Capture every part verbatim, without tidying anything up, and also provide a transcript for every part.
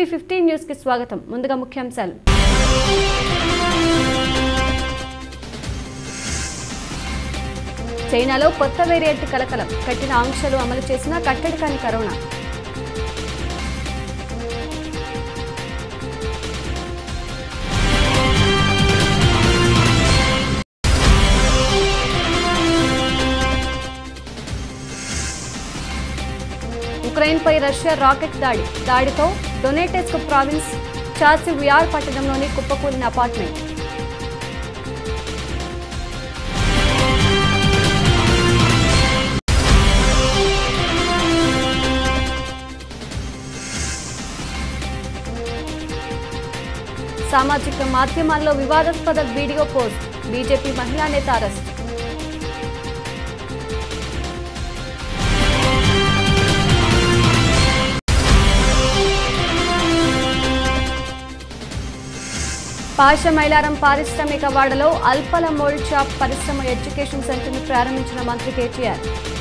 Fifteen news కి స్వాగతం. ముందుగా ముఖ్యాంశాలు. చైనాలో కొత్త వేరియంట్ కలకలం, కఠిన ఆంక్షలు అమలు చేసిన కట్టడి కాని కరోనా. ఉక్రెయిన్ పై రష్యా రాకెట్ దాడి దాడితో డొనెటెస్క్ ప్రావిన్స్ చాసివియార్ పట్టణంలోని కుప్పకూలిన అపార్ట్మెంట్. సామాజిక మాధ్యమాల్లో వివాదాస్పద వీడియో పోస్ట్, బీజేపీ మహిళా నేత అరెస్ట్. పాషమైలారం పారిశ్రామిక వాడలో అల్పల మోల్డ్ షాప్ పరిశ్రమ ఎడ్యుకేషన్ సెంటర్ను ప్రారంభించిన మంత్రి కేటీఆర్.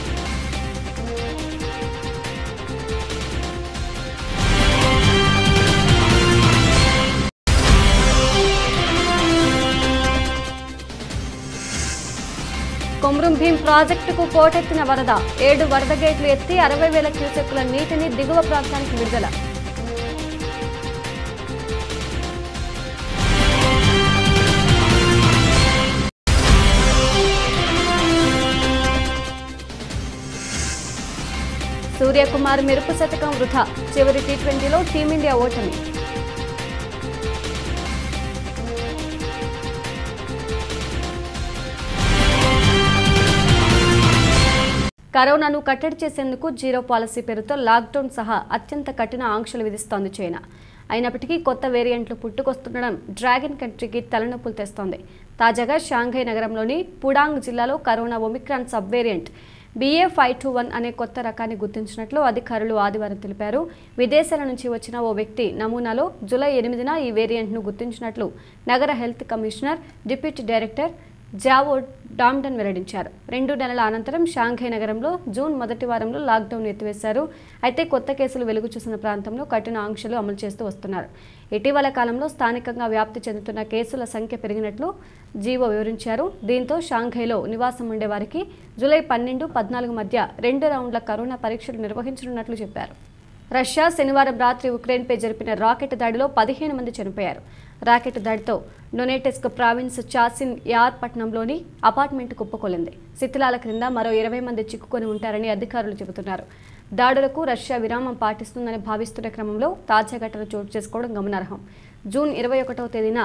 కొమ్రం భీం ప్రాజెక్టుకు పోటెత్తిన వరద, ఏడు వరద గేట్లు ఎత్తి అరవై వేల క్యూసెక్కుల నీటిని దిగువ ప్రాంతానికి విడుదల. సూర్యకుమార్ మెరుపు శతకం వృధా, చివరి టీ ట్వంటీలో టీమిండియా ఓటమి. కరోనాను కట్టడి చేసేందుకు జీరో పాలసీ పేరుతో లాక్డౌన్ సహా అత్యంత కఠిన ఆంక్షలు విధిస్తోంది చైనా. అయినప్పటికీ కొత్త వేరియంట్లు పుట్టుకొస్తుండడం డ్రాగన్ కంట్రీకి తలనొప్పులు తెస్తోంది. తాజాగా షాంఘై నగరంలోని పుడాంగ్ జిల్లాలో corona omicron sub variant BA five two one అనే కొత్త రకాన్ని గుర్తించినట్లు అధికారులు ఆదివారం తెలిపారు. విదేశాల నుంచి వచ్చిన ఓ వ్యక్తి నమూనాలో జూలై ఎనిమిదిన ఈ వేరియంట్ను గుర్తించినట్లు నగర health commissioner deputy director Zhao Dandan వెల్లడించారు. రెండు నెలల అనంతరం షాంఘై నగరంలో జూన్ మొదటి వారంలో లాక్డౌన్ ఎత్తివేశారు. అయితే కొత్త కేసులు వెలుగు చూసిన ప్రాంతంలో కఠిన ఆంక్షలు అమలు చేస్తూ వస్తున్నారు. ఇటీవల కాలంలో స్థానికంగా వ్యాప్తి చెందుతున్న కేసుల సంఖ్య పెరిగినట్లు జీవో వివరించారు. దీంతో షాంఘైలో నివాసం ఉండే వారికి జూలై పన్నెండు పద్నాలుగు మధ్య రెండు రౌండ్ల కరోనా పరీక్షలు నిర్వహించనున్నట్లు చెప్పారు. రష్యా శనివారం రాత్రి ఉక్రెయిన్పై జరిపిన రాకెట్ దాడిలో పదిహేను మంది చనిపోయారు. రాకెట్ దాడితో డొనెటెస్క్ ప్రావిన్స్ చాసిన్ యార్ పట్టణంలోని అపార్ట్మెంట్ కుప్పకూలింది. శిథిలాల క్రింద మరో ఇరవై మంది చిక్కుకొని ఉంటారని అధికారులు చెబుతున్నారు. దాడులకు రష్యా విరామం పాటిస్తుందని భావిస్తున్న క్రమంలో తాజా ఘటన చోటు చేసుకోవడం గమనార్హం. జూన్ ఇరవై ఒకటవ తేదీన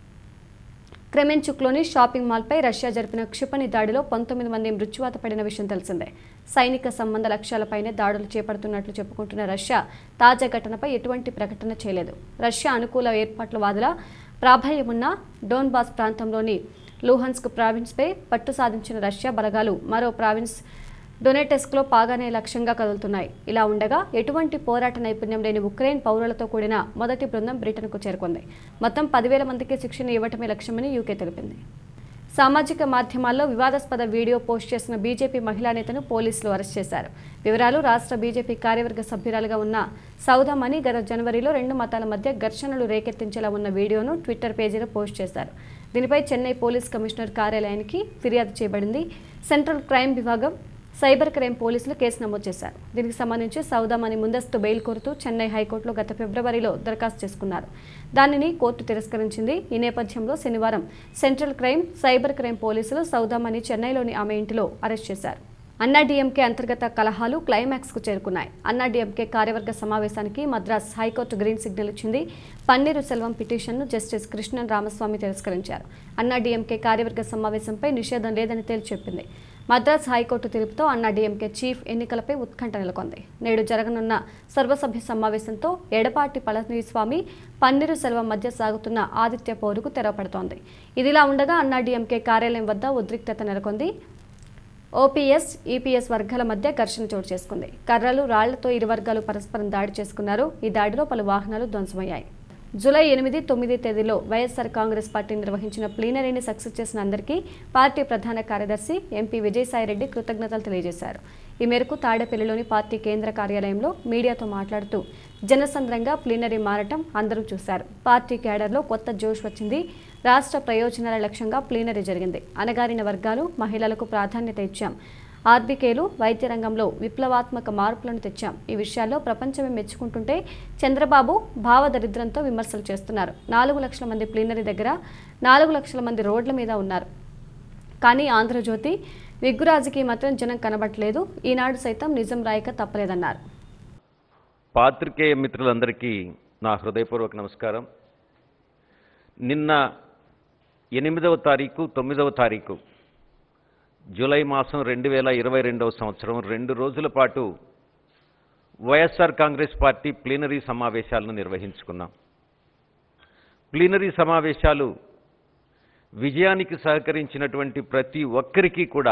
క్రెమెన్చుక్లోని షాపింగ్ మాల్పై రష్యా జరిపిన క్షిపణి దాడిలో పంతొమ్మిది మంది మృత్యువాత పడిన విషయం తెలిసిందే. సైనిక సంబంధ లక్ష్యాలపైనే దాడులు చేపడుతున్నట్లు చెప్పుకుంటున్న రష్యా తాజా ఘటనపై ఎటువంటి ప్రకటన చేయలేదు. రష్యా అనుకూల ఏర్పాట్ల వాదుల ప్రాబల్యమున్న డోన్బాస్ ప్రాంతంలోని లూహన్స్క్ ప్రావిన్స్పై పట్టు సాధించిన రష్యా బలగాలు మరో ప్రావిన్స్ డొనెటెస్క్లో పాగానే లక్ష్యంగా కదులుతున్నాయి. ఇలా ఉండగా ఎటువంటి పోరాట నైపుణ్యం లేని ఉక్రెయిన్ పౌరులతో కూడిన మొదటి బృందం బ్రిటన్కు చేరుకుంది. మొత్తం పదివేల మందికి శిక్షణ ఇవ్వటమే లక్ష్యమని యూకే తెలిపింది. సామాజిక మాధ్యమాల్లో వివాదాస్పద వీడియో పోస్ట్ చేసిన బీజేపీ మహిళా నేతను పోలీసులు అరెస్ట్ చేశారు. వివరాలు రాష్ట్ర బీజేపీ కార్యవర్గ సభ్యురాలుగా ఉన్న సౌదామణి గత జనవరిలో రెండు మతాల మధ్య ఘర్షణలు రేకెత్తించేలా ఉన్న వీడియోను ట్విట్టర్ పేజీలో పోస్ట్ చేశారు. దీనిపై చెన్నై పోలీస్ కమిషనర్ కార్యాలయానికి ఫిర్యాదు చేయబడింది. సెంట్రల్ క్రైమ్ విభాగం సైబర్ క్రైమ్ పోలీసులు కేసు నమోదు చేశారు. దీనికి సంబంధించి సౌదామణి ముందస్తు బెయిల్ కోరుతూ చెన్నై హైకోర్టులో గత ఫిబ్రవరిలో దరఖాస్తు చేసుకున్నారు. దానిని కోర్టు తిరస్కరించింది. ఈ నేపథ్యంలో శనివారం సెంట్రల్ క్రైమ్ సైబర్ క్రైమ్ పోలీసులు సౌదామణి చెన్నైలోని ఆమె ఇంటిలో అరెస్ట్ చేశారు. అన్నాడీఎంకే అంతర్గత కలహాలు క్లైమాక్స్కు చేరుకున్నాయి. అన్నాడీఎంకే కార్యవర్గ సమావేశానికి మద్రాస్ హైకోర్టు గ్రీన్ సిగ్నల్ ఇచ్చింది. పన్నీరు సెల్వం పిటిషన్ను జస్టిస్ కృష్ణన్ రామస్వామి తిరస్కరించారు. అన్నాడీఎంకే కార్యవర్గ సమావేశంపై నిషేధం లేదని తేల్చి చెప్పింది. మద్రాస్ హైకోర్టు తీర్పుతో అన్నాడీఎంకే చీఫ్ ఎన్నికలపై ఉత్కంఠ నెలకొంది. నేడు జరగనున్న సర్వసభ్య సమావేశంతో ఎడపాటి పళనిస్వామి పన్నీరు సెల్వం మధ్య సాగుతున్న ఆదిత్య పోరుకు తెరపడుతోంది. ఇదిలా ఉండగా అన్నాడీఎంకే కార్యాలయం వద్ద ఉద్రిక్తత నెలకొంది. ఓపీఎస్ ఈపీఎస్ వర్గాల మధ్య ఘర్షణ చోటు చేసుకుంది. కర్రలు రాళ్లతో ఇరు వర్గాలు పరస్పరం దాడి చేసుకున్నారు. ఈ దాడిలో పలు వాహనాలు ధ్వంసమయ్యాయి. జూలై ఎనిమిది తొమ్మిది తేదీలో వైఎస్ఆర్ కాంగ్రెస్ పార్టీ నిర్వహించిన ప్లీనరీని సక్సెస్ చేసిన అందరికీ పార్టీ ప్రధాన కార్యదర్శి ఎంపీ విజయసాయిరెడ్డి కృతజ్ఞతలు తెలియజేశారు. ఈ మేరకు తాడేపల్లిలోని పార్టీ కేంద్ర కార్యాలయంలో మీడియాతో మాట్లాడుతూ జనసంద్రంగా ప్లీనరీ మారటం అందరూ చూశారు. పార్టీ క్యాడర్లో కొత్త జోష్ వచ్చింది. రాష్ట్ర ప్రయోజనాల లక్ష్యంగా ప్లీనరీ జరిగింది. అణగారిన వర్గాలు, మహిళలకు ప్రాధాన్యత ఇచ్చాం. ఆర్బీకేలు వైద్య రంగంలో విప్లవాత్మక మార్పులను తెచ్చాం. ఈ విషయాల్లో ప్రపంచమే మెచ్చుకుంటుంటే చంద్రబాబు భావదరిద్రంతో విమర్శలు చేస్తున్నారు. నాలుగు లక్షల మంది ప్లీనరీ దగ్గర నాలుగు లక్షల మంది రోడ్ల మీద ఉన్నారు. కానీ ఆంధ్రజ్యోతి విగ్గురాజుకి మాత్రం జనం కనబడలేదు. ఈనాడు సైతం నిజం రాయక తప్పలేదన్నారు. పాత్రికేయ మిత్రులందరికీ నా హృదయపూర్వక నమస్కారం. నిన్న ఎనిమిదవ తారీఖు తొమ్మిదవ తారీఖు జూలై మాసం రెండు వేల ఇరవై రెండవ సంవత్సరం రెండు రోజుల పాటు వైఎస్ఆర్ కాంగ్రెస్ పార్టీ ప్లీనరీ సమావేశాలను నిర్వహించుకున్నాం. ప్లీనరీ సమావేశాలు విజయానికి సహకరించినటువంటి ప్రతి ఒక్కరికి కూడా,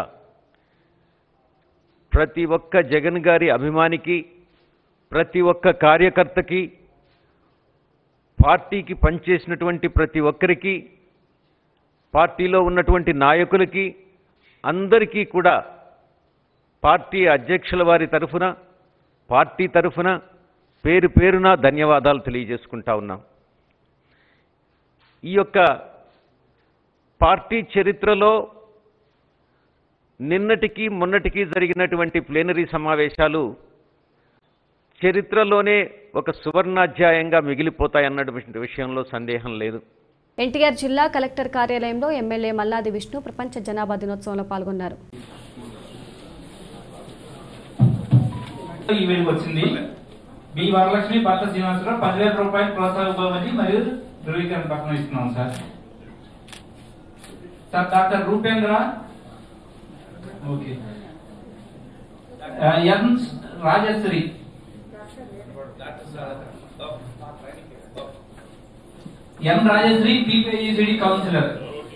ప్రతి ఒక్క జగన్ గారి అభిమానికి, ప్రతి ఒక్క కార్యకర్తకి, పార్టీకి పనిచేసినటువంటి ప్రతి ఒక్కరికి, పార్టీలో ఉన్నటువంటి నాయకులకి అందరికీ కూడా పార్టీ అధ్యక్షుల వారి తరఫున, పార్టీ తరఫున పేరు పేరున ధన్యవాదాలు తెలియజేసుకుంటా ఉన్నాం. ఈ యొక్క పార్టీ చరిత్రలో నిన్నటికి మొన్నటికి జరిగినటువంటి ప్లీనరీ సమావేశాలు చరిత్రలోనే ఒక సువర్ణాధ్యాయంగా మిగిలిపోతాయన్నటువంటి విషయంలో సందేహం లేదు. ఎన్టీఆర్ జిల్లా కలెక్టర్ కార్యాలయంలో ఎమ్మెల్యే మల్లాది విష్ణు ప్రపంచ జనాభా దినోత్సవంలో పాల్గొన్నారు. బి వరలక్ష్మి భర్త శ్రీనివాసరావు పదివేల రూపాయలు ప్రోత్సాహ బహుమతి మరియు ధృవీకరణ పత్రం ఇస్తున్నాం sir. Sir doctor Rupendra, okay, N Rajashri, N Rajashri PPECD counsellor.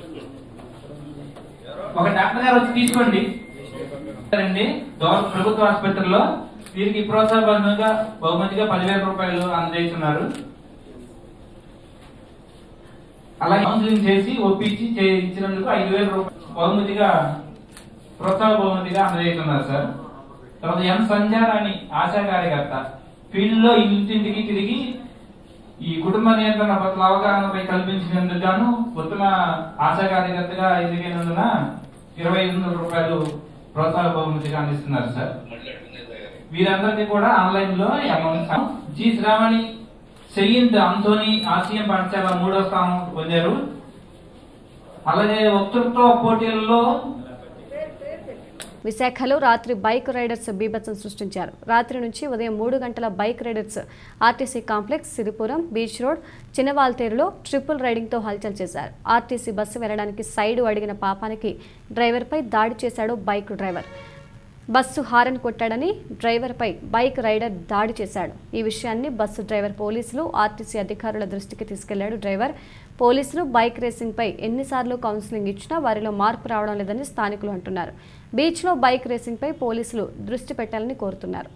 ఒక డాక్టర్ గారు వచ్చి తీసుకోండి అండి. ప్రభుత్వ ఆసుపత్రిలో వీరికి ప్రోత్సాహంగా బహుమతిగా పదివేల రూపాయలు అందజేస్తున్నారు. అలాగే కౌన్సిలింగ్ చేసి ఒప్పించి ఇచ్చినందుకు ఐదు వేల రూపాయలు బహుమతిగా ప్రోత్సాహ బహుమతిగా అందజేస్తున్నారు సార్. తర్వాత ఎం సంజారాణి ఆశా కార్యకర్త, ఫీల్డ్ లో ఇంటింటికి తిరిగి ఈ కుటుంబ నియంత్రణ పట్ల అవగాహనపై కల్పించినందుకు గాను ఉత్తమ ఆశా కార్యకర్తగా ఎన్నికైనందున ఇరవై ఐదు వందల రూపాయలు ప్రోత్సాహ బహుమతిగా అందిస్తున్నారు సార్. వీరందరికీ కూడా ఆన్లైన్ లో G Sravani Saint Anthony Asia పాఠశాల మూడో స్థానం పొందారు. అలాగే వక్తృత్వ పోటీలలో విశాఖలో రాత్రి బైక్ రైడర్స్ బీభత్సం సృష్టించారు. రాత్రి నుంచి ఉదయం మూడు గంటల bike riders RTC complex, Siripuram, beach road, చిన్నవాల్తేరులో ట్రిపుల్ రైడింగ్తో హల్చల్ చేశారు. ఆర్టీసీ బస్సు వెళ్లడానికి సైడు అడిగిన పాపానికి డ్రైవర్పై దాడి చేశాడు బైక్ డ్రైవర్. బస్సు హారన్ కొట్టాడని డ్రైవర్పై బైక్ రైడర్ దాడి చేశాడు. ఈ విషయాన్ని బస్సు డ్రైవర్ పోలీసులు, ఆర్టీసీ అధికారుల దృష్టికి తీసుకెళ్లాడు డ్రైవర్. పోలీసులు బైక్ రేసింగ్పై ఎన్నిసార్లు కౌన్సిలింగ్ ఇచ్చినా వారిలో మార్పు రావడం లేదని స్థానికులు అంటున్నారు. బీచ్లో బైక్ రేసింగ్పై పోలీసులు దృష్టి పెట్టాలని కోరుతున్నారు.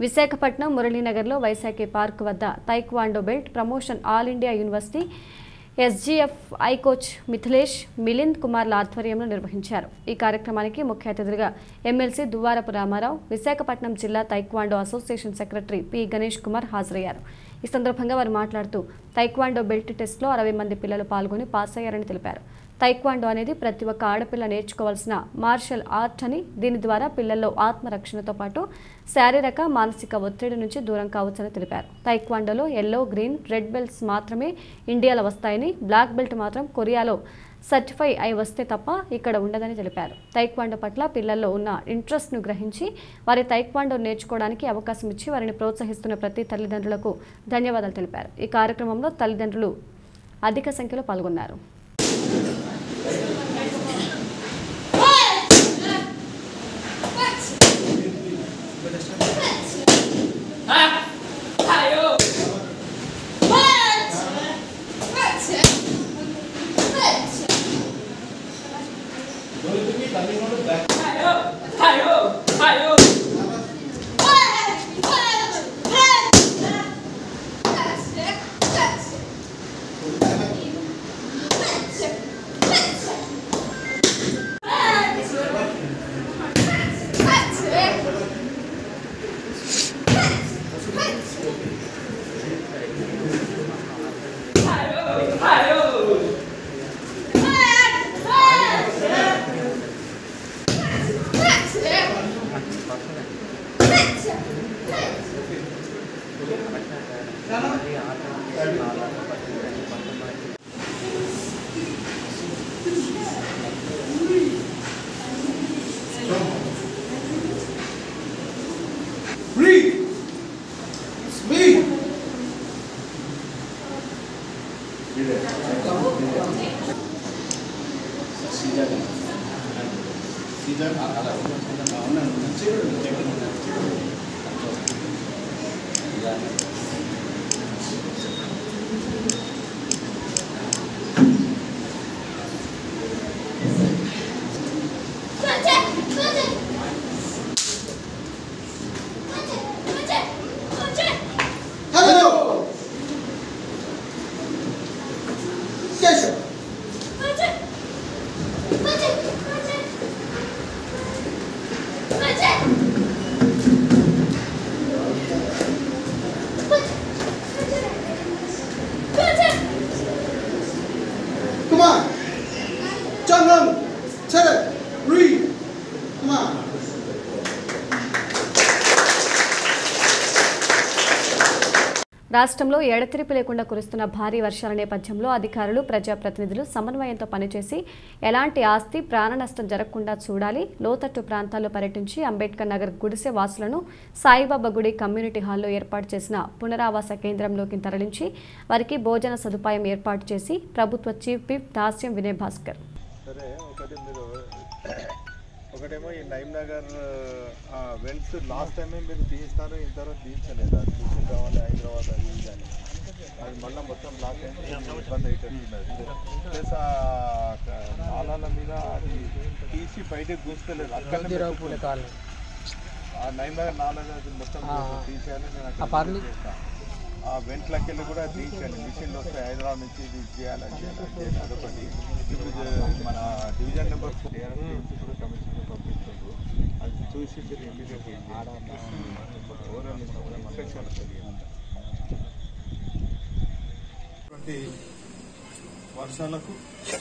విశాఖపట్నం మురళీనగర్లో వైశాఖి పార్క్ వద్ద taekwondo belt promotion all India university SGFI coach Mithilesh Milind కుమార్ల ఆధ్వర్యంలో నిర్వహించారు. ఈ కార్యక్రమానికి ముఖ్య అతిథులుగా ఎమ్మెల్సీ దువ్వారపు రామారావు, విశాఖపట్నం జిల్లా taekwondo association secretary P Ganesh Kumar హాజరయ్యారు. ఈ సందర్భంగా వారు మాట్లాడుతూ తైక్వాండో బెల్ట్ టెస్ట్లో అరవై మంది పిల్లలు పాల్గొని పాస్ అయ్యారని తెలిపారు. తైక్వాండో అనేది ప్రతి ఒక్క ఆడపిల్ల నేర్చుకోవాల్సిన మార్షల్ ఆర్ట్ అని, దీని ద్వారా పిల్లల్లో ఆత్మరక్షణతో పాటు శారీరక మానసిక ఒత్తిడి నుంచి దూరం కావచ్చని తెలిపారు. తైక్వాండోలో ఎల్లో, గ్రీన్, రెడ్ బెల్ట్స్ మాత్రమే ఇండియాలో వస్తాయని, బ్లాక్ బెల్ట్ మాత్రం కొరియాలో సర్టిఫై అయి వస్తే తప్ప ఇక్కడ ఉండదని తెలిపారు. తైక్వాండో పట్ల పిల్లల్లో ఉన్న ఇంట్రెస్ట్ను గ్రహించి వారి తైక్వాండో నేర్చుకోవడానికి అవకాశం ఇచ్చి వారిని ప్రోత్సహిస్తున్న ప్రతి తల్లిదండ్రులకు ధన్యవాదాలు తెలిపారు. ఈ కార్యక్రమంలో తల్లిదండ్రులు అధిక సంఖ్యలో పాల్గొన్నారు. రాష్ట్రంలో ఎడతెరిపి లేకుండా కురుస్తున్న భారీ వర్షాల నేపథ్యంలో అధికారులు, ప్రజాప్రతినిధులు సమన్వయంతో పనిచేసి ఎలాంటి ఆస్తి, ప్రాణ నష్టం జరగకుండా చూడాలి. లోతట్టు ప్రాంతాల్లో పర్యటించి అంబేద్కర్ నగర్ గుడిసె వాసులను సాయిబాబా గుడి కమ్యూనిటీ హాల్లో ఏర్పాటు చేసిన పునరావాస కేంద్రంలోకి తరలించి వారికి భోజన సదుపాయం ఏర్పాటు చేసి ప్రభుత్వ చీఫ్ విప్ దాస్యం వినయ్ భాస్కర్ ఒకటేమో ఈ నైమ్ నగర్ వెల్స్ లాస్ట్ టైమే మీరు తీస్తారు, ఇంతవరకు తీర్చలేదు. అది తీసి కావాలి హైదరాబాద్ అది ఇది అని, అది మళ్ళీ మొత్తం బ్లాక్ అయింది, ఇబ్బంది అవుతున్నది. ప్లస్ ఆ నాలాల మీద అది తీసి బయటకు కూర్చోలేదు. అక్కడ ఆ నైమ్ నగర్ నాలా మొత్తం తీసేయాలి. నేను అక్కడ చేస్తాను. ఆ వెంట్లకి వెళ్ళి కూడా తీసేయాలి. మిషన్లు వస్తాయి హైదరాబాద్ నుంచి, ఇది చేయాలి అది చేయాలి అదొకటి. ఇప్పుడు మన డివిజన్ నెంబర్ కూడా కమిషన్ పంపిస్తారు, అది చూసి ఇమీడియట్ ఓవరాల్ ఇన్స్పెక్షన్ అటువంటి వర్షాలకు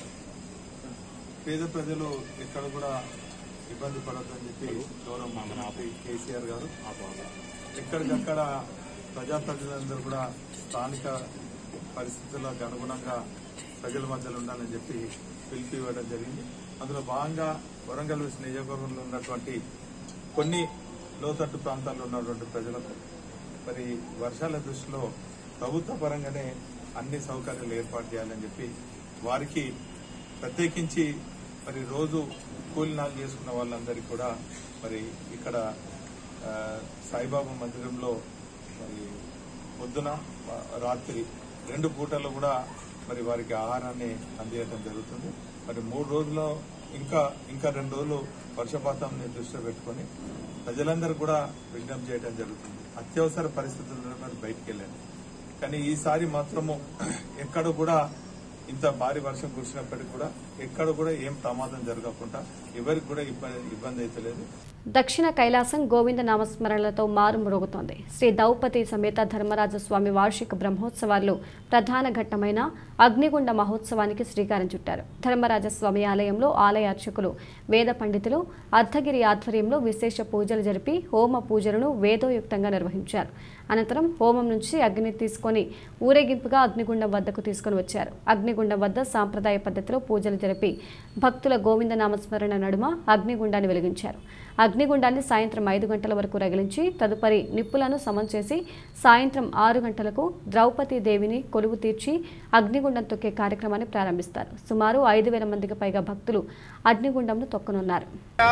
పేద ప్రజలు ఎక్కడ కూడా ఇబ్బంది పడద్దని చెప్పి గౌరవ మంత్రి కేసీఆర్ గారు ఎక్కడికక్కడ ప్రజాప్రతినిధులందరూ కూడా స్థానిక పరిస్థితులకు అనుగుణంగా ప్రజల మధ్యలో ఉండాలని చెప్పి పిలిపి ఇవ్వడం జరిగింది. అందులో భాగంగా వరంగల్ నియోజకవర్గంలో ఉన్నటువంటి కొన్ని లోతట్టు ప్రాంతాల్లో ఉన్నటువంటి ప్రజలకు మరి వర్షాల దృష్టిలో ప్రభుత్వ పరంగానే అన్ని సౌకర్యాలు ఏర్పాటు చేయాలని చెప్పి వారికి ప్రత్యేకించి మరి రోజు కూలినాలు చేసుకున్న వాళ్ళందరికీ కూడా మరి ఇక్కడ సాయిబాబా మందిరంలో మరి పొద్దున రాత్రి రెండు పూటలు కూడా మరి వారికి ఆహారాన్ని అందించడం జరుగుతుంది. మరి మూడు రోజుల్లో ఇంకా ఇంకా రెండు రోజులు వర్షపాతాన్ని దృష్టిలో పెట్టుకుని ప్రజలందరూ కూడా విజ్ఞప్తి చేయడం జరుగుతుంది. అత్యవసర పరిస్థితుల్లో బయటికి వెళ్ళాను, కానీ ఈసారి మాత్రము ఎక్కడ కూడా ఇంత భారీ వర్షం కురిసినప్పటికీ కూడా ఎక్కడ కూడా ఏం ప్రమాదం జరగకుండా ఎవరికి కూడా ఇబ్బంది అయితే లేదు. దక్షిణ కైలాసం గోవింద నామస్మరణలతో మారుమ్రోగుతోంది. శ్రీ ద్రౌపది సమేత ధర్మరాజ స్వామి వార్షిక బ్రహ్మోత్సవాల్లో ప్రధాన ఘట్టమైన అగ్నిగుండ మహోత్సవానికి శ్రీకారం చుట్టారు. ధర్మరాజస్వామి ఆలయంలో ఆలయ అర్చకులు, వేద పండితులు అర్ధగిరి ఆధ్వర్యంలో విశేష పూజలు జరిపి హోమ పూజలను వేదోయుక్తంగా నిర్వహించారు. అనంతరం హోమం నుంచి అగ్ని తీసుకొని ఊరేగింపుగా అగ్నిగుండం వద్దకు తీసుకుని వచ్చారు. అగ్నిగుండం వద్ద సాంప్రదాయ పద్ధతిలో పూజలు జరిపి భక్తుల గోవింద నామస్మరణ నడుమ అగ్నిగుండాన్ని వెలిగించారు. అగ్నిగుండాన్ని సాయంత్రం ఐదు గంటల వరకు రగిలించి తదుపరి నిప్పులను సమం చేసి సాయంత్రం ఆరు గంటలకు ద్రౌపది దేవిని కొలువు తీర్చి అగ్నిగుండం తొక్కే కార్యక్రమాన్ని ప్రారంభిస్తారు. సుమారు ఐదు వేల మందికి పైగా భక్తులు అగ్నిగుండంను తొక్కనున్నారు.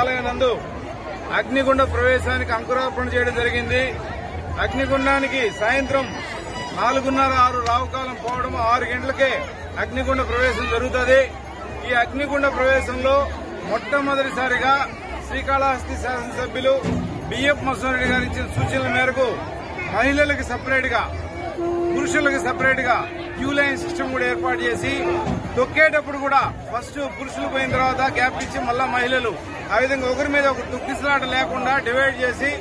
అగ్నిగుండ ప్రవేశానికి అంకురార్పణ చేయడం జరిగింది. అగ్నిగుండానికి సాయంత్రం నాలుగున్నర ఆరు రావుకాలం పోవడం ఆరు గంటలకే అగ్నిగుండ ప్రవేశం జరుగుతుంది. ఈ అగ్నిగుండ ప్రవేశంలో మొట్టమొదటిసారిగా శ్రీకాళహస్తి శాసనసభ్యులు బిఎఫ్ మసూరెడ్డి గారు ఇచ్చిన సూచనల మేరకు మహిళలకు సపరేట్ గా పురుషులకు సపరేట్ గా క్యూ లైన్ సిస్టమ్ కూడా ఏర్పాటు చేసి తొక్కేటప్పుడు కూడా ఫస్ట్ పురుషులు పోయిన తర్వాత గ్యాప్ ఇచ్చి మళ్ళా మహిళలు ఆ విధంగా ఒకరి మీద ఒకరు తొక్కిసలాట లేకుండా డివైడ్ చేసి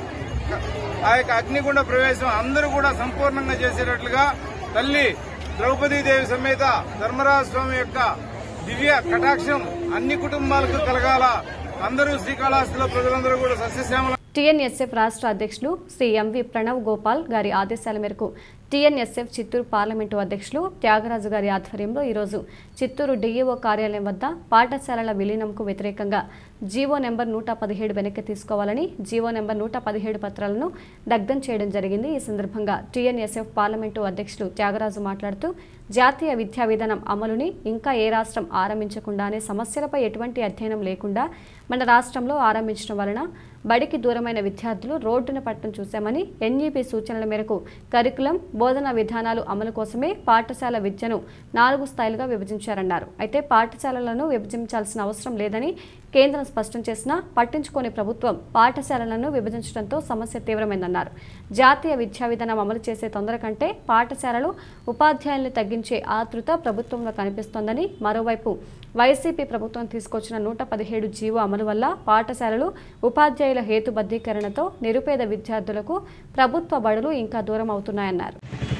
ఆ యొక్క అగ్నిగుండ ప్రవేశం అందరూ కూడా సంపూర్ణంగా చేసేటట్లుగా తల్లి ద్రౌపదీదేవి సమేత ధర్మరాజ స్వామి యొక్క దివ్య కటాక్షం అన్ని కుటుంబాలకు కలగాల. అందరూ శ్రీకాళహస్తిలో ప్రజలందరూ కూడా సస్యశ్యామల. టీఎన్ఎస్ఎఫ్ రాష్ట్ర అధ్యక్షులు శ్రీ ఎంవి ప్రణవ్ గోపాల్ గారి ఆదేశాల మేరకు టీఎన్ఎస్ఎఫ్ చిత్తూరు పార్లమెంటు అధ్యక్షులు త్యాగరాజు గారి ఆధ్వర్యంలో ఈరోజు చిత్తూరు డీఈఓ కార్యాలయం వద్ద పాఠశాలల విలీనంకు వ్యతిరేకంగా జీవో నెంబర్ నూట పదిహేడు వెనక్కి తీసుకోవాలని జీవో నెంబర్ నూట పదిహేడు పత్రాలను దగ్ధం చేయడం జరిగింది. ఈ సందర్భంగా టీఎన్ఎస్ఎఫ్ పార్లమెంటు అధ్యక్షులు త్యాగరాజు మాట్లాడుతూ జాతీయ విద్యా విధానం అమలుని ఇంకా ఏ రాష్ట్రం ఆరంభించకుండానే సమస్యలపై ఎటువంటి అధ్యయనం లేకుండా మన రాష్ట్రంలో ఆరంభించడం వలన బడికి దూరమైన విద్యార్థులు రోడ్డున పట్టడం చూశామని, ఎన్ఈపీ సూచనల మేరకు కరికులం బోధనా విధానాలు అమలు కోసమే పాఠశాల విద్యను నాలుగు స్థాయిలుగా విభజించారన్నారు. అయితే పాఠశాలలను విభజించాల్సిన అవసరం లేదని కేంద్రం స్పష్టం చేసినా పట్టించుకోని ప్రభుత్వం పాఠశాలలను విభజించడంతో సమస్య తీవ్రమైందన్నారు. జాతీయ విద్యా విధానం అమలు చేసే తొందర కంటే పాఠశాలలు ఉపాధ్యాయులను తగ్గించే ఆతృత ప్రభుత్వంలో కనిపిస్తోందని, మరోవైపు వైసీపీ ప్రభుత్వం తీసుకొచ్చిన నూట పదిహేడు జీవో అమలు వల్ల పాఠశాలలు ఉపాధ్యాయుల హేతుబద్ధీకరణతో నిరుపేద విద్యార్థులకు ప్రభుత్వ బడులు ఇంకా దూరం అవుతున్నాయన్నారు.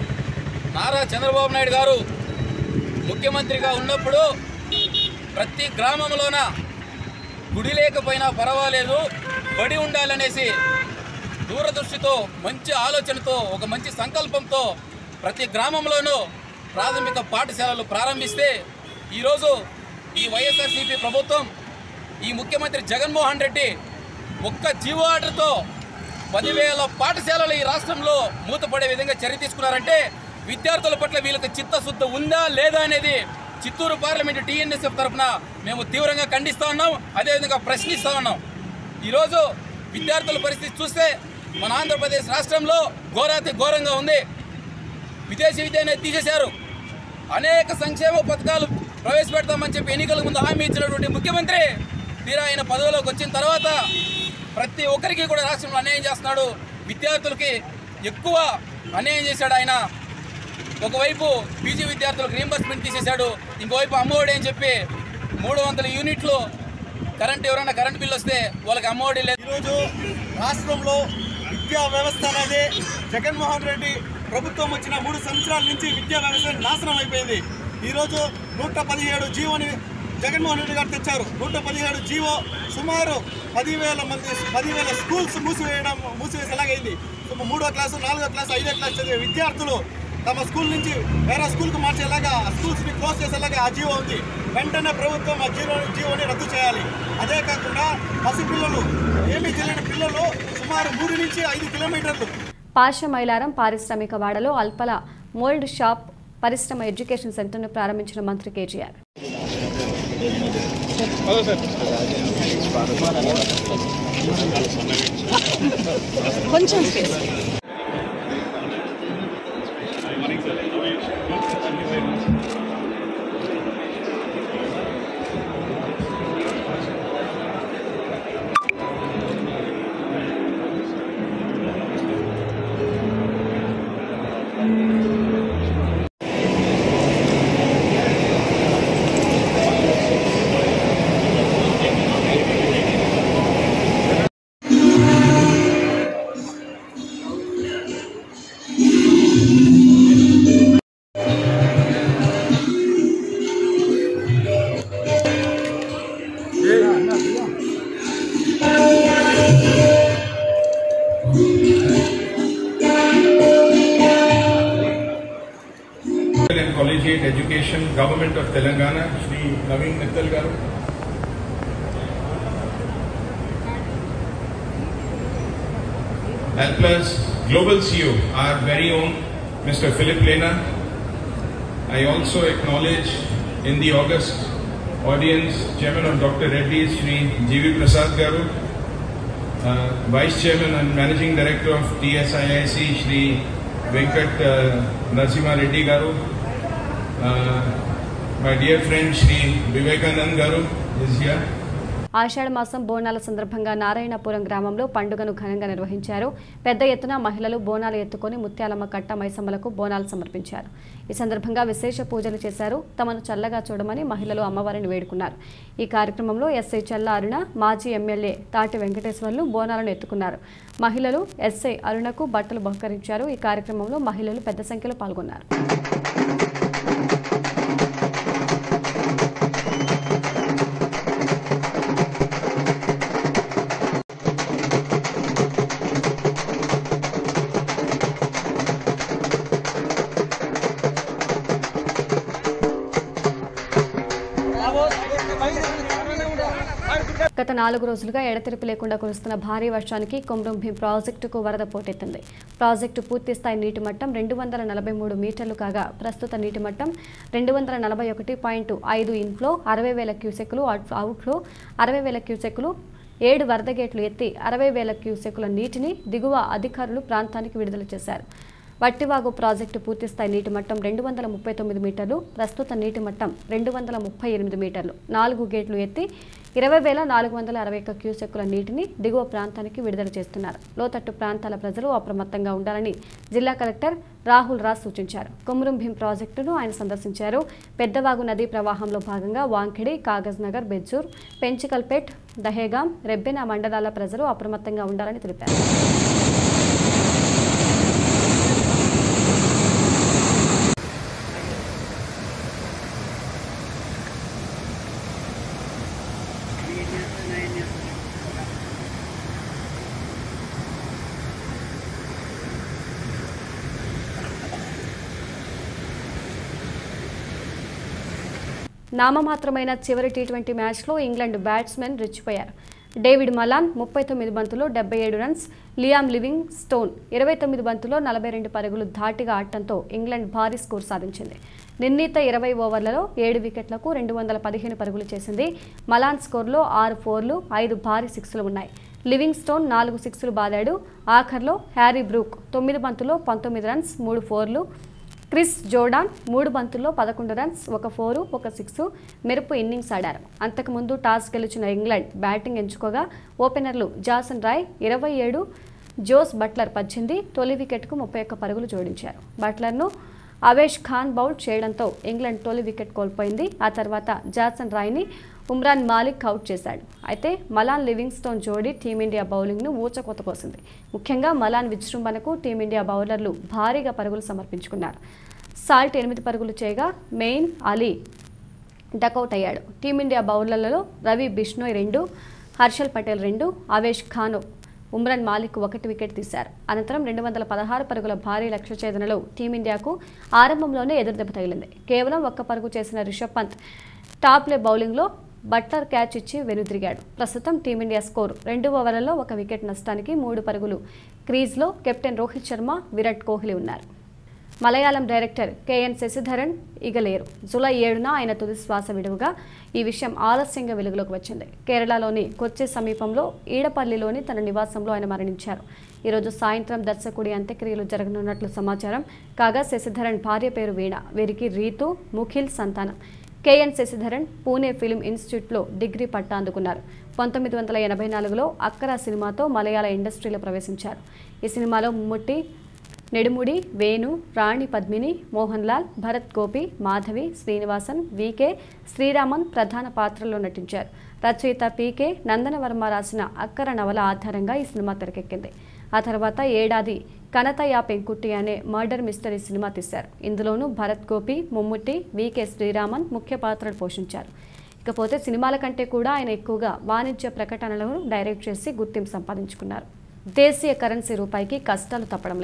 నారా చంద్రబాబు నాయుడు గారు ముఖ్యమంత్రిగా ఉన్నప్పుడు ప్రతి గ్రామంలోన గుడి లేకపోయినా పర్వాలేదు, బడి ఉండాలనేసి దూరదృష్టితో మంచి ఆలోచనతో ఒక మంచి సంకల్పంతో ప్రతి గ్రామంలోనూ ప్రాథమిక పాఠశాలలు ప్రారంభిస్తే ఈరోజు ఈ వైఎస్ఆర్సీపీ ప్రభుత్వం, ఈ ముఖ్యమంత్రి జగన్మోహన్ రెడ్డి ఒక్క జీవో ఆర్డర్తో పదివేల పాఠశాలలు ఈ రాష్ట్రంలో మూతపడే విధంగా చర్య తీసుకున్నారంటే విద్యార్థుల పట్ల వీళ్ళకి చిత్తశుద్ధి ఉందా లేదా అనేది చిత్తూరు పార్లమెంటు టీఎన్ఎస్ఎఫ్ తరఫున మేము తీవ్రంగా ఖండిస్తూ ఉన్నాం, అదేవిధంగా ప్రశ్నిస్తూ ఉన్నాం. ఈరోజు విద్యార్థుల పరిస్థితి చూస్తే మన ఆంధ్రప్రదేశ్ రాష్ట్రంలో ఘోరాతి ఘోరంగా ఉంది. విదేశీ విద్య అనేది తీసేశారు. అనేక సంక్షేమ పథకాలు ప్రవేశపెడతామని చెప్పి ఎన్నికల ముందు హామీ ఇచ్చినటువంటి ముఖ్యమంత్రి తీరా ఆయన పదవిలోకి వచ్చిన తర్వాత ప్రతి ఒక్కరికి కూడా రాష్ట్రంలో అన్యాయం చేస్తున్నాడు. విద్యార్థులకి ఎక్కువ అన్యాయం చేశాడు ఆయన. ఒకవైపు పీజీ విద్యార్థులకు రీంబర్స్మెంట్ తీసేశాడు, ఇంకోవైపు అమ్మఒడి అని చెప్పి మూడు వందల యూనిట్లు కరెంట్ ఎవరైనా కరెంట్ బిల్ వస్తే వాళ్ళకి అమ్మఒడి లేదు. ఈరోజు రాష్ట్రంలో విద్యా వ్యవస్థ అనేది జగన్మోహన్ రెడ్డి ప్రభుత్వం వచ్చిన మూడు సంవత్సరాల నుంచి విద్యా వ్యవస్థ నాశనం అయిపోయింది. ఈరోజు నూట పదిహేడు జీవోని జగన్మోహన్ రెడ్డి గారు తెచ్చారు. నూట పదిహేడు జీవో సుమారు పదివేల మంది పదివేల స్కూల్స్ మూసివేయడం మూసివేసేలాగైంది. మూడో క్లాసు నాలుగో క్లాసు ఐదో క్లాసు చదివే విద్యార్థులు తమ స్కూల్ నుంచి వేరే స్కూల్కి మార్చేలాగా స్కూల్స్ని క్లోజ్ చేసేలాగా ఆ జీవో ఉంది. వెంటనే ప్రభుత్వం ఆ జీవో జీవోని రద్దు చేయాలి. అదే కాకుండా పసిపిల్లలు ఏమీ తెలియని పిల్లలు సుమారు మూడు నుంచి ఐదు కిలోమీటర్లు పాష మైలారం పారిశ్రామిక వాడలో అల్పల మోల్డ్ షాప్ పరిశ్రమ ఎడ్యుకేషన్ సెంటర్ను ప్రారంభించిన మంత్రి కేటీఆర్. కొంచెం Collegiate Education, Government of Telangana, Shri Naveen Mittal Garu. And plus Global C E O, our very own Mister Philip Lena. I also acknowledge in the August audience Chairman of Doctor Reddy's, Shri G V Prasad Garu, uh, Vice Chairman and Managing Director of T S I I C, Shri Venkat uh, Narasimha Reddy Garu, uh, my dear friend Shri Vivekanand Garu is here. ఆషాఢ మాసం బోనాల సందర్భంగా నారాయణపురం గ్రామంలో పండుగను ఘనంగా నిర్వహించారు. పెద్ద ఎత్తున మహిళలు బోనాలు ఎత్తుకొని ముత్యాలమ్మ కట్ట మైసమ్మలకు బోనాలు సమర్పించారు. ఈ సందర్భంగా విశేష పూజలు చేశారు. తమను చల్లగా చూడమని మహిళలు అమ్మవారిని వేడుకున్నారు. ఈ కార్యక్రమంలో ఎస్ఐ చల్ల అరుణ, మాజీ ఎమ్మెల్యే తాటి వెంకటేశ్వర్లు బోనాలను ఎత్తుకున్నారు. మహిళలు ఎస్ఐ అరుణకు బట్టలు బహుకరించారు. ఈ కార్యక్రమంలో మహిళలు పెద్ద సంఖ్యలో పాల్గొన్నారు. గత నాలుగు రోజులుగా ఎడతెరిపి లేకుండా కురుస్తున్న భారీ వర్షానికి కొమ్రం భీం ప్రాజెక్టుకు వరద పోటెత్తింది. ప్రాజెక్టు పూర్తి స్థాయి నీటి మట్టం రెండు వందల నలభై మూడు మీటర్లు కాగా ప్రస్తుత నీటి మట్టం రెండు వందల నలభై ఒకటి పాయింట్ ఐదు ఇన్ఫ్లో అరవై వేల క్యూసెక్కులు, అవుట్ఫ్లో అరవై వేల క్యూసెక్కులు, ఏడు వరద గేట్లు ఎత్తి అరవై వేల క్యూసెక్కుల నీటిని దిగువ అధికారులు ప్రాంతానికి విడుదల చేశారు. వట్టివాగు ప్రాజెక్టు పూర్తిస్థాయి నీటి మట్టం రెండు వందల ముప్పై తొమ్మిది మీటర్లు, ప్రస్తుత నీటి మట్టం రెండు వందల ముప్పై ఎనిమిది మీటర్లు. నాలుగు గేట్లు ఎత్తి ఇరవై వేల నాలుగు వందల అరవై ఒక్క క్యూసెక్కుల నీటిని దిగువ ప్రాంతానికి విడుదల చేస్తున్నారు. లోతట్టు ప్రాంతాల ప్రజలు అప్రమత్తంగా ఉండాలని జిల్లా కలెక్టర్ రాహుల్ రాజ్ సూచించారు. కొమ్రం భీం ప్రాజెక్టును ఆయన సందర్శించారు. పెద్దవాగు నదీ ప్రవాహంలో భాగంగా వాంఖిడి, కాగజ్ నగర్, బెజ్జూర్, పెంచికల్పేట్, దహేగాం, రెబ్బెన మండలాల ప్రజలు అప్రమత్తంగా ఉండాలని తెలిపారు. నామమాత్రమైన చివరి టీ ట్వంటీ మ్యాచ్లో ఇంగ్లాండ్ బ్యాట్స్మెన్ రెచ్చిపోయారు. డేవిడ్ మలాన్ ముప్పై తొమ్మిది బంతుల్లో డెబ్బై ఏడు రన్స్, లియామ్ లివింగ్ స్టోన్ ఇరవై తొమ్మిది బంతుల్లో నలభై రెండు పరుగులు ధాటిగా ఆడటంతో ఇంగ్లాండ్ భారీ స్కోర్ సాధించింది. నిర్ణీత ఇరవై ఓవర్లలో ఏడు వికెట్లకు రెండు వందల పదిహేను పరుగులు చేసింది. మలాన్ స్కోర్లో ఆరు ఫోర్లు, ఐదు భారీ సిక్స్లు ఉన్నాయి. లివింగ్ స్టోన్ నాలుగు సిక్స్లు బాదాడు. ఆఖర్లో హ్యారీ బ్రూక్ తొమ్మిది బంతుల్లో పంతొమ్మిది రన్స్, మూడు ఫోర్లు. క్రిస్ జోర్డాన్ మూడు బంతుల్లో పదకొండు రన్స్, ఒక ఫోరు, ఒక సిక్స్ మెరుపు ఇన్నింగ్స్ ఆడారు. అంతకుముందు టాస్ గెలిచిన ఇంగ్లాండ్ బ్యాటింగ్ ఎంచుకోగా ఓపెనర్లు జాసన్ రాయ్ ఇరవై ఏడు, జోస్ బట్లర్ పద్దెనిమిది తొలి వికెట్కు ముప్పై ఒక్క పరుగులు జోడించారు. బట్లర్ను అవేష్ ఖాన్ బౌల్డ్ చేయడంతో ఇంగ్లాండ్ తొలి వికెట్ కోల్పోయింది. ఆ తర్వాత జాసన్ రాయ్ని ఉమ్రాన్ మాలిక్ అవుట్ చేశాడు. అయితే మలాన్ లివింగ్స్టోన్ జోడీ టీమిండియా బౌలింగ్ను ఊచకోత కోసింది. ముఖ్యంగా మలాన్ విజృంభణకు టీమిండియా బౌలర్లు భారీగా పరుగులు సమర్పించుకున్నారు. సాల్ట్ ఎనిమిది పరుగులు చేయగా మెయిన్ అలీ డకౌట్ అయ్యాడు. టీమిండియా బౌలర్లలో రవి బిష్నోయ్ రెండు, హర్షల్ పటేల్ రెండు, అవేష్ ఖాన్, ఉమ్రాన్ మాలిక్ ఒకటి వికెట్ తీశారు. అనంతరం రెండు వందల పదహారు పరుగుల భారీ లక్ష్య ఛేదనలో టీమిండియాకు ఆరంభంలోనే ఎదురుదెబ్బ తగిలింది. కేవలం ఒక్క పరుగు చేసిన రిషబ్ పంత్ టాప్లే బౌలింగ్లో బట్లర్ క్యాచ్ ఇచ్చి వెనుదిరిగాడు. ప్రస్తుతం టీమిండియా స్కోరు రెండు ఓవర్లలో ఒక వికెట్ నష్టానికి మూడు పరుగులు. క్రీజ్లో కెప్టెన్ రోహిత్ శర్మ, విరాట్ కోహ్లీ ఉన్నారు. మలయాళం డైరెక్టర్ కెఎన్ శశిధరన్ ఇక లేరు. జూలై ఏడున ఆయన తుది శ్వాస విడువగా ఈ విషయం ఆలస్యంగా వెలుగులోకి వచ్చింది. కేరళలోని కొచ్చి సమీపంలో ఈడపల్లిలోని తన నివాసంలో ఆయన మరణించారు. ఈరోజు సాయంత్రం దర్శకుడి అంత్యక్రియలు జరగనున్నట్లు సమాచారం. కాగా శశిధరన్ భార్య పేరు వీణ. వీరికి రీతు, ముఖిల్ సంతానం. కెఎన్ శశిధరన్ పూణే ఫిల్మ్ ఇన్స్టిట్యూట్లో డిగ్రీ పట్టా అందుకున్నారు. పంతొమ్మిది వందల ఎనభై నాలుగులో అక్కరా సినిమాతో మలయాళ ఇండస్ట్రీలో ప్రవేశించారు. ఈ సినిమాలో మమ్ముట్టి, నెడుముడి, వేణు, రాణి పద్మిని, మోహన్ లాల్, భరత్ గోపి, మాధవి, శ్రీనివాసన్, వికే, శ్రీరామన్ ప్రధాన పాత్రల్లో నటించారు. రచయిత పీకే నందనవర్మ రాసిన అక్కర నవల ఆధారంగా ఈ సినిమా తెరకెక్కింది. ఆ తర్వాత ఏడాది కనతయ్య పెంకుట్టి అనే మర్డర్ మిస్టరీ సినిమా తీశారు. ఇందులోనూ భరత్ గోపి, మమ్ముట్టి, వికే శ్రీరామన్ ముఖ్య పాత్రలు పోషించారు. ఇకపోతే సినిమాల కంటే కూడా ఆయన ఎక్కువగా వాణిజ్య ప్రకటనలను డైరెక్ట్ చేసి గుర్తింపు సంపాదించుకున్నారు. దేశీయ కరెన్సీ రూపాయికి కష్టాలు తప్పడం లేదు.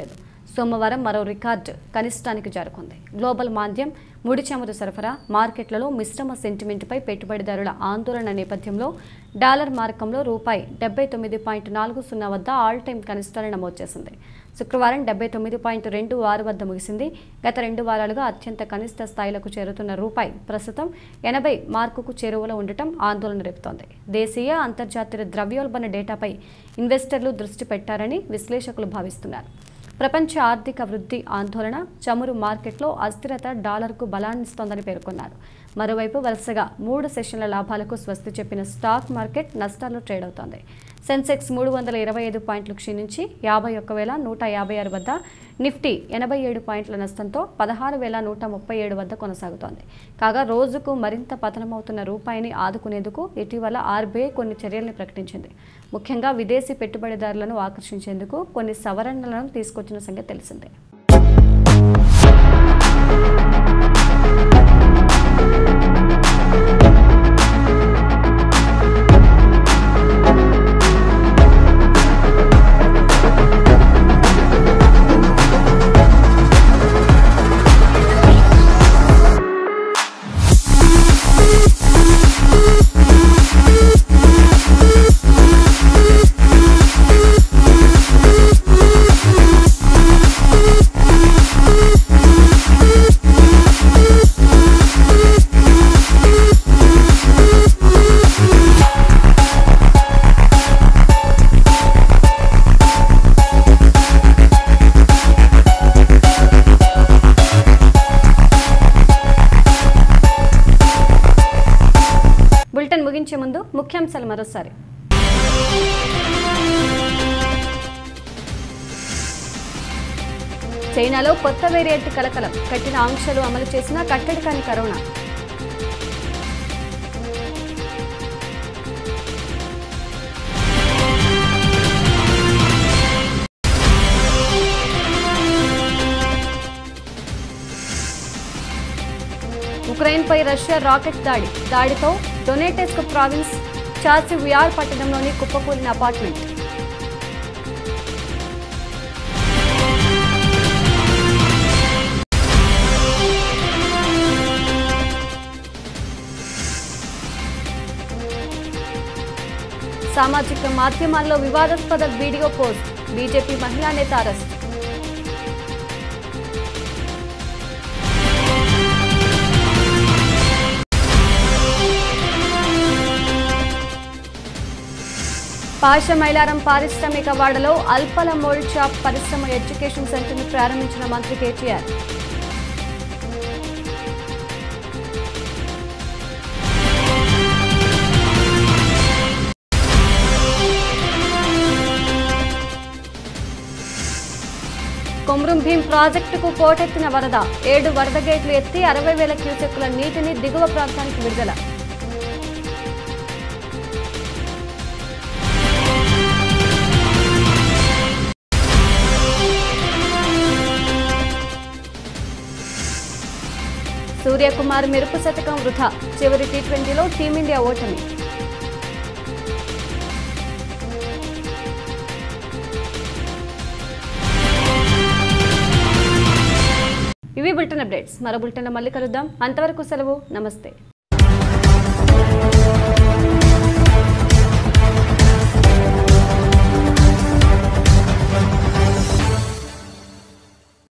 సోమవారం మరో రికార్డు కనిష్టానికి చేరుకుంది. గ్లోబల్ మాంద్యం, ముడి చమురు సరఫరా, మార్కెట్లలో మిశ్రమ సెంటిమెంట్పై పెట్టుబడిదారుల ఆందోళన నేపథ్యంలో డాలర్ మారకంలో రూపాయి డెబ్బై తొమ్మిది పాయింట్ నాలుగు సున్నా వద్ద ఆల్ టైమ్ కనిష్టాన్ని నమోదు చేసింది. శుక్రవారం డెబ్బై తొమ్మిది పాయింట్ రెండు ఆరు వద్ద ముగిసింది. గత రెండు వారాలుగా అత్యంత కనిష్ట స్థాయిలకు చేరుతున్న రూపాయి ప్రస్తుతం ఎనభై మార్కుకు చేరువలో ఉండటం ఆందోళన రేపుతోంది. దేశీయ, అంతర్జాతీయ ద్రవ్యోల్బణ డేటాపై ఇన్వెస్టర్లు దృష్టి పెట్టారని విశ్లేషకులు భావిస్తున్నారు. ప్రపంచ ఆర్థిక వృద్ధి ఆందోళన, చమురు మార్కెట్లో అస్థిరత డాలర్కు బలాన్నిస్తోందని పేర్కొన్నారు. మరోవైపు వరుసగా మూడు సెషన్ల లాభాలకు స్వస్తి చెప్పిన స్టాక్ మార్కెట్ నష్టాల్లో ట్రేడ్ అవుతోంది. సెన్సెక్స్ మూడు వందల ఇరవై ఐదు పాయింట్లు క్షీణించి యాభై ఒక్క వేల నూట యాభై ఆరు వద్ద, నిఫ్టీ ఎనభై ఏడు పాయింట్ల నష్టంతో పదహారు వేల నూట ముప్పై ఏడు వద్ద కొనసాగుతోంది. కాగా రోజుకు మరింత పతనమవుతున్న రూపాయిని ఆదుకునేందుకు ఇటీవల ఆర్బీఐ కొన్ని చర్యల్ని ప్రకటించింది. ముఖ్యంగా విదేశీ పెట్టుబడిదారులను ఆకర్షించేందుకు కొన్ని సవరణలను తీసుకొచ్చిన సంగతి తెలిసిందే. బులెటిన్ ముగించే ముందు ముఖ్యాంశాలు మరోసారి. చైనాలో కొత్త వేరియంట్ కలకలం, కఠిన ఆంక్షలు అమలు చేసిన కట్టడి కాని కరోనా. ఉక్రెయిన్పై రష్యా రాకెట్ దాడి, దాడితో డొనెటెస్క్ ప్రావిన్స్ చాసివియార్ పట్టణంలోని కుప్పకూలిన అపార్ట్మెంట్. సామాజిక మాధ్యమాల్లో వివాదాస్పద వీడియో పోస్ట్, బీజేపీ మహిళా నేత అరెస్ట్. పాష మైలారం పారిశ్రామిక వాడలో అల్పల మోల్డ్ షాప్ పరిశ్రమ ఎడ్యుకేషన్ సెంటర్ను ప్రారంభించిన మంత్రి కేటీఆర్. కొమ్రం భీం ప్రాజెక్టుకు పోటెత్తిన వరద, ఏడు వరద గేట్లు ఎత్తి అరవై వేల క్యూసెక్కుల నీటిని దిగువ ప్రాంతానికి విడుదల. సూర్యకుమార్ మెరుపు శతకం వృధా, చివరి టీ ట్వంటీలో టీమిండియా ఓటమి. ఇవి బులెటిన్ అప్డేట్స్. మరో బులెటిన్లో మళ్ళీ కలుద్దాం. అంతవరకు సెలవు. నమస్తే.